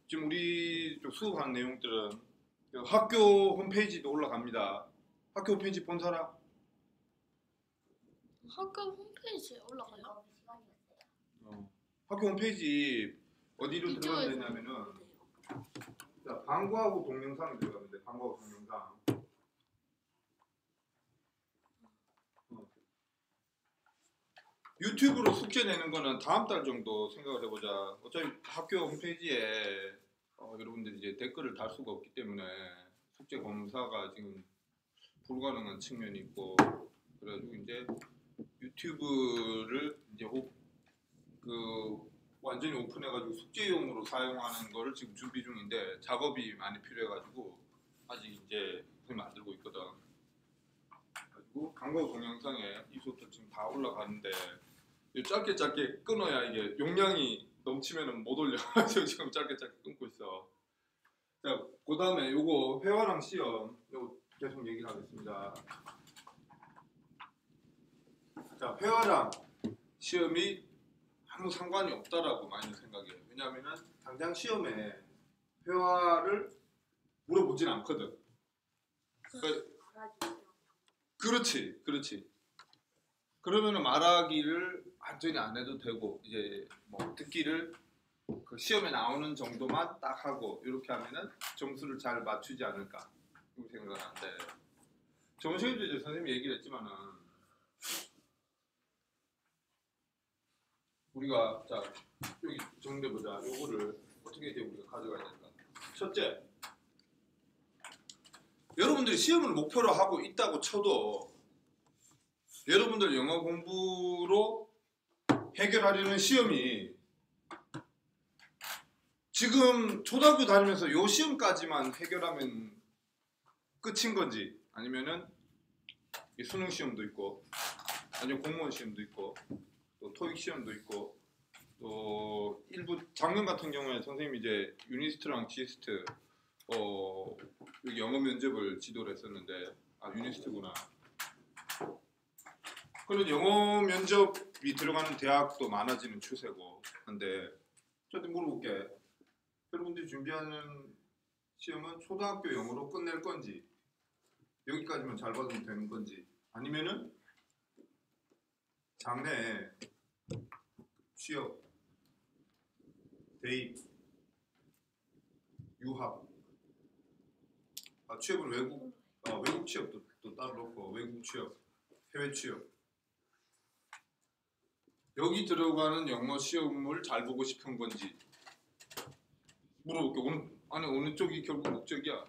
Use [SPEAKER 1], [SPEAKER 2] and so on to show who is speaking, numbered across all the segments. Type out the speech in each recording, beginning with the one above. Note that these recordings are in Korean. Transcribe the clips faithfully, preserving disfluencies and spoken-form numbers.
[SPEAKER 1] 지금 우리 좀 수업하는 내용들은 그 학교 홈페이지도 올라갑니다. 학교 홈페이지 본 사람?
[SPEAKER 2] 학교 홈페이지에 올라가요?
[SPEAKER 1] 어. 학교 홈페이지 어디로 들어가야
[SPEAKER 2] 이쪽에서
[SPEAKER 1] 되냐면은 자, 방과후 동영상이 들어가면 돼. 방과후 동영상. 어. 유튜브로 숙제 내는 거는 다음 달 정도 생각을 해보자. 어차피 학교 홈페이지에 어, 여러분들이 이제 댓글을 달 수가 없기 때문에 숙제 검사가 지금 불가능한 측면이 있고, 그래가지고 이제 유튜브를 이제 오, 그 완전히 오픈해가지고 숙제용으로 사용하는 거를 지금 준비 중인데 작업이 많이 필요해가지고 아직 이제 선생님 만들고 있거든. 그리고 광고 동영상에 이 수업들 지금 다 올라가는데 짧게 짧게 끊어야 이게 용량이 넘치면은 못 올려. 그래서 지금 짧게 짧게 끊고 있어. 자, 그 다음에 요거 회화랑 시험 요거 계속 얘기를 하겠습니다. 자, 회화랑 시험이 아무 상관이 없다라고 많이 생각해요. 왜냐하면은 당장 시험에 회화를 물어보진 않거든. 그러니까 그렇지, 그렇지. 그러면은 말하기를 완전히 안 해도 되고 이제 뭐 듣기를 그 시험에 나오는 정도만 딱 하고 이렇게 하면은 점수를 잘 맞추지 않을까 이렇게 생각하는데, 정시에도 이제 선생님이 얘기를 했지만은 우리가 자 여기 정리해 보자. 요거를 어떻게 이제 우리가 가져가야 될까? 첫째, 여러분들이 시험을 목표로 하고 있다고 쳐도 여러분들 영어 공부로 해결하려는 시험이 지금 초등학교 다니면서 요 시험까지만 해결하면 끝인 건지, 아니면은 수능 시험도 있고 아니면 공무원 시험도 있고 또 토익 시험도 있고 또 일부 작년 같은 경우에 선생님이 이제 유니스트랑 지스트 어 여기 영어 면접을 지도를 했었는데, 아 유니스트구나. 그런 영어 면접이 들어가는 대학도 많아지는 추세고 한데, 저한테 물어볼게. 여러분들이 준비하는 시험은 초등학교 영어로 끝낼 건지 여기까지만 잘 받으면 되는 건지, 아니면은 장래에 취업, 대입, 유학, 아, 취업은 외국, 어, 외국 취업도 또 따로 놓고 외국 취업, 해외 취업, 여기 들어가는 영어 시험을 잘 보고 싶은 건지 물어볼게. 어느, 아니 어느 쪽이 결국 목적이야?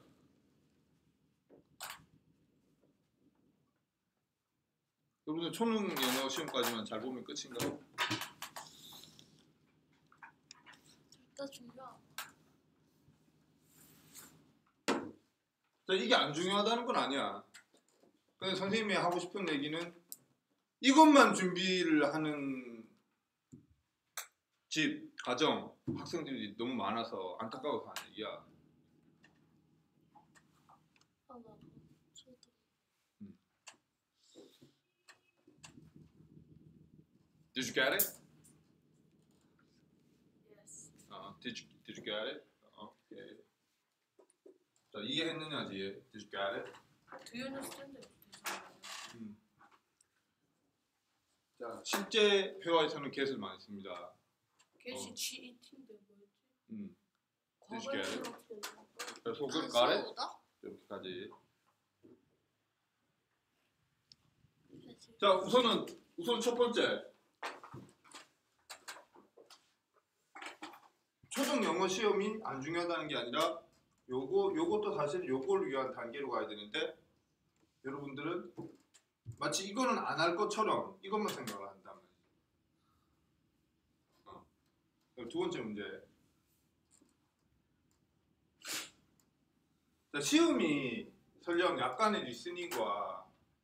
[SPEAKER 1] 여러분들 초능 영어 시험까지만 잘 보면 끝인가?
[SPEAKER 2] 진짜 중요하다.
[SPEAKER 1] 자, 이게 안 중요하다는 건 아니야. 근데 선생님이 하고 싶은 얘기는 이것만 준비를 하는 집, 가정, 학생들이 너무 많아서 안타까워서 하는 얘기야.
[SPEAKER 2] 아, 나도. 저도.
[SPEAKER 1] 음. Did you get it?
[SPEAKER 2] Yes.
[SPEAKER 1] 어, did you, did you get it? 어, 오케이. 자, 이해했느냐, 이해? Did you get it?
[SPEAKER 2] Do you understand it?
[SPEAKER 1] 음. 자, 실제 회화에서는 get을 많이 씁니다.
[SPEAKER 2] get이
[SPEAKER 1] 어.
[SPEAKER 2] G-E-T인데 뭐였지?
[SPEAKER 1] 음. Did
[SPEAKER 2] 과거에
[SPEAKER 1] you get it?
[SPEAKER 2] 어떻게
[SPEAKER 1] 그래서 그 got it?
[SPEAKER 2] 가서다?
[SPEAKER 1] 이렇게까지. 자, 우선은 우선 첫 번째, 초등 영어 시험이 안 중요하다는 게 아니라 요거 요것도 사실 요걸 위한 단계로 가야 되는데, 여러분들은 마치 이거는 안 할 것처럼 이것만 생각을 한단 말이에요. 어. 두 번째 문제. 자, 시험이 설령 약간의 리스닝과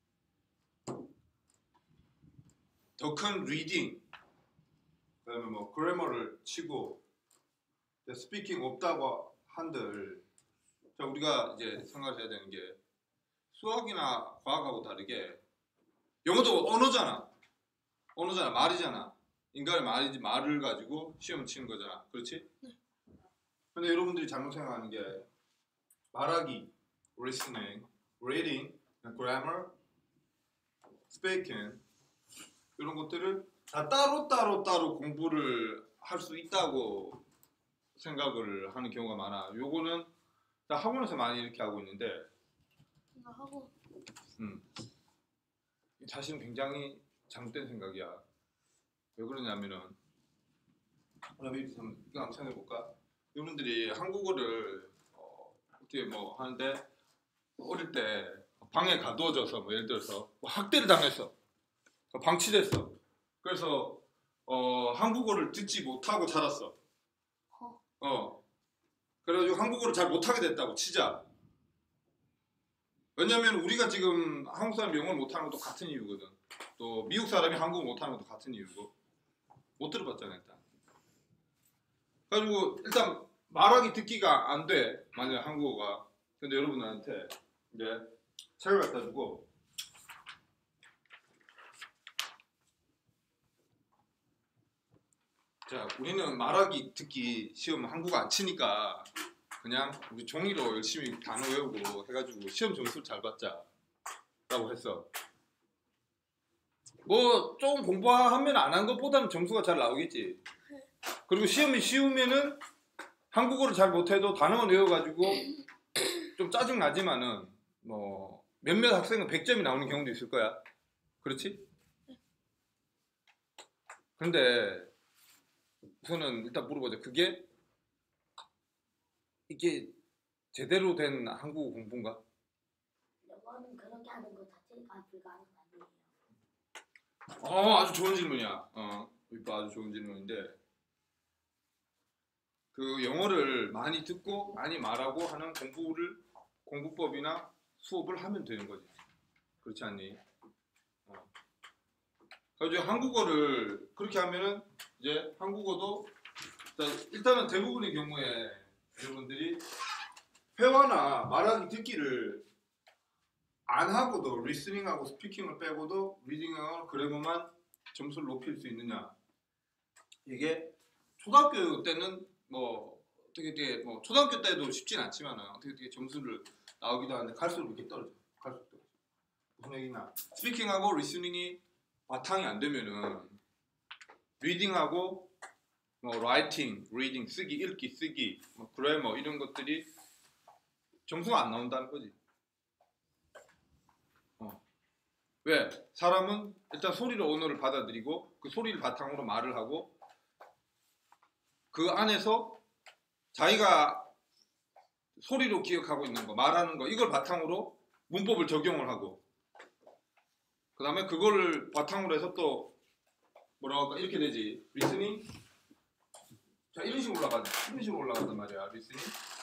[SPEAKER 1] 더 큰 리딩, 그다음에 뭐 그래머를 치고 스피킹 없다고 한들, 자, 우리가 이제 생각해야 되는 게 수학이나 과학하고 다르게 영어도 언어잖아. 언어잖아. 말이잖아. 인간의 말이지, 말을 가지고 시험 치는 거잖아. 그렇지?
[SPEAKER 2] 네.
[SPEAKER 1] 근데 여러분들이 잘못 생각하는 게 말하기, listening, reading, grammar, speaking 이런 것들을 다 따로 따로 따로 공부를 할 수 있다고 생각을 하는 경우가 많아. 요거는 나 학원에서 많이 이렇게 하고 있는데,
[SPEAKER 2] 나 하고
[SPEAKER 1] 음, 사실은 굉장히 잘못된 생각이야. 왜 그러냐면은, 그럼 이거 한번 생각해 볼까? 여러분들이 한국어를 어, 어떻게 뭐 하는데 어릴 때 방에 가두어져서 뭐 예를 들어서 뭐 학대를 당했어, 방치됐어. 그래서 어, 한국어를 듣지 못하고 자랐어.
[SPEAKER 2] 어.
[SPEAKER 1] 어. 그래가지고 한국어를 잘 못하게 됐다고 치자. 왜냐면 우리가 지금 한국 사람이 영어를 못하는 것도 같은 이유거든. 또 미국 사람이 한국어 못하는 것도 같은 이유고. 못 들어봤잖아 일단. 그래가지고 일단 말하기 듣기가 안 돼. 만약 한국어가. 근데 여러분한테 이제 책을 갖다 주고 자, 우리는 말하기 듣기 시험 한국어 안 치니까 그냥 우리 종이로 열심히 단어 외우고 해가지고 시험 점수 잘 받자 라고 했어. 뭐 좀 공부하면 안 한 것보다는 점수가 잘 나오겠지. 그리고 시험이 쉬우면은 한국어를 잘 못해도 단어만 외워가지고 좀 짜증 나지만은 뭐 몇몇 학생은 백 점이 나오는 경우도 있을 거야. 그렇지? 그런데 우선은 일단 물어보자. 그게 이게 제대로 된 한국어 공부인가?
[SPEAKER 3] 영어는 그렇게 하는 것 자체가 불가능한 일이에요.
[SPEAKER 1] 어, 아주 좋은 질문이야. 어, 이거 아주 좋은 질문인데 그 영어를 많이 듣고 많이 말하고 하는 공부를 공부법이나 수업을 하면 되는 거지. 그렇지 않니? 어. 그래서 한국어를 그렇게 하면은 이제 한국어도 일단은 대부분의 경우에 여러분들이 회화나 말하기 듣기를 안 하고도 리스닝하고 스피킹을 빼고도 리딩하고 그래머만 점수를 높일 수 있느냐? 이게 초등학교 때는 뭐 어떻게 되게 뭐 초등학교 때도 쉽진 않지만은 어떻게 되게 점수를 나오기도 하는데 갈수록 이렇게 떨어져. 갈수록 떨어져. 무슨 얘기냐? 스피킹하고 리스닝이 바탕이 안 되면은 리딩하고 뭐 라이팅, 리딩, 쓰기, 읽기, 쓰기, 뭐 그래머 이런 것들이 점수가 안 나온다는 거지. 어. 왜? 사람은 일단 소리로 언어를 받아들이고 그 소리를 바탕으로 말을 하고 그 안에서 자기가 소리로 기억하고 있는 거, 말하는 거 이걸 바탕으로 문법을 적용을 하고 그 다음에 그걸 바탕으로 해서 또 뭐라고 할까 이렇게 되지. 리스닝 자 이런 식으로 올라가자. 이런 식으로 올라간단 말이야. 리스닝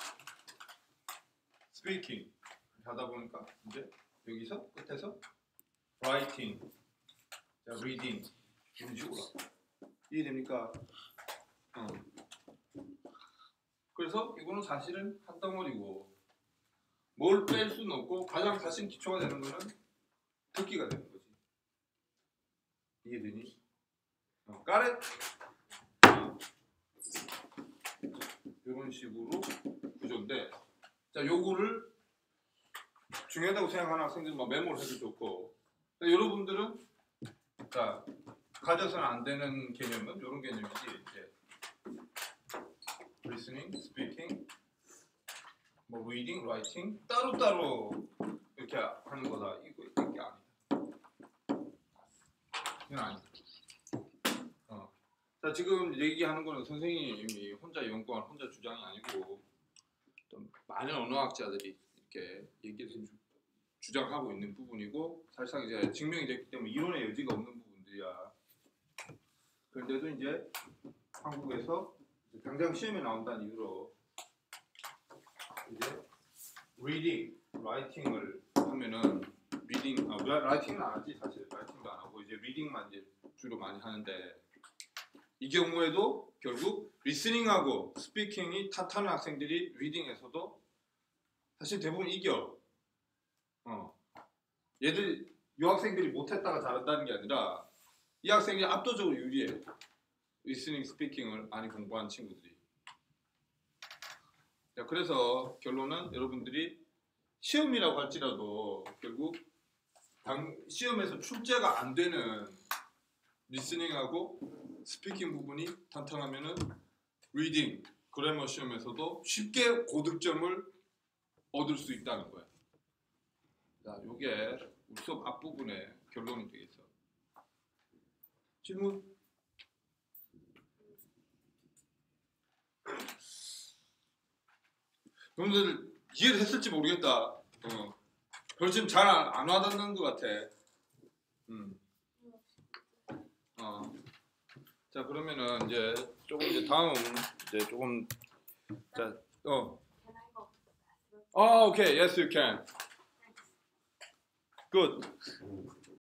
[SPEAKER 1] 스피킹 하다 보니까 이제 여기서 끝에서 라이팅 자 리딩 이런 식으로 이해됩니까? 어. 그래서 이거는 사실은 한 덩어리고 뭘 뺄 수는 없고 가장 사실 기초가 되는 거는 듣기가 되는 거지. 이해되니? 어, 까렛 어. 이런 식으로 구조인데 자 요거를 중요하다고 생각하는 학생들은 뭐 메모를 해도 좋고 여러분들은 자 가져서는 안 되는 개념은 이런 개념이지. 이제 listening, speaking, 뭐 reading, writing 따로따로 이렇게 하는 거다. 이거 이게 아니다. 이건 아니다. 어. 자 지금 얘기하는 거는 선생님이 혼자 연구한 혼자 주장이 아니고 좀 많은 언어학자들이 이렇게 얘기해서 주장하고 있는 부분이고 사실상 이제 증명이 됐기 때문에 이론의 여지가 없는 부분들이야. 그런데도 이제 한국에서 당장 시험에 나온다는 이유로 이제 reading, writing을 하면은 reading, 아, writing은 안 하지 사실 writing도 안 하고 이제 reading만 이제 주로 많이 하는데 이 경우에도 결국 listening하고 speaking이 탄탄한 학생들이 reading에서도 사실 대부분 이겨. 어. 얘들 이 학생들이 못했다가 잘한다는 게 아니라 이 학생이 압도적으로 유리해. 리스닝, 스피킹을 많이 공부한 친구들이. 자, 그래서 결론은 여러분들이 시험이라고 할지라도 결국 당, 시험에서 출제가 안 되는 리스닝하고 스피킹 부분이 탄탄하면은 리딩, 그래머 시험에서도 쉽게 고득점을 얻을 수 있다는 거야. 자, 요게 우리 수업 앞부분의 결론이 되겠어. 질문? 여러분들 이해를 했을지 모르겠다. 어. 별 지금 잘 안 와닿는 것 같아. 음. 어. 자, 그러면은 이제 조금 이제 다음 이제 조금 자, 어.
[SPEAKER 3] Can I go to the bathroom?
[SPEAKER 1] Oh, okay. Yes, you can. Good.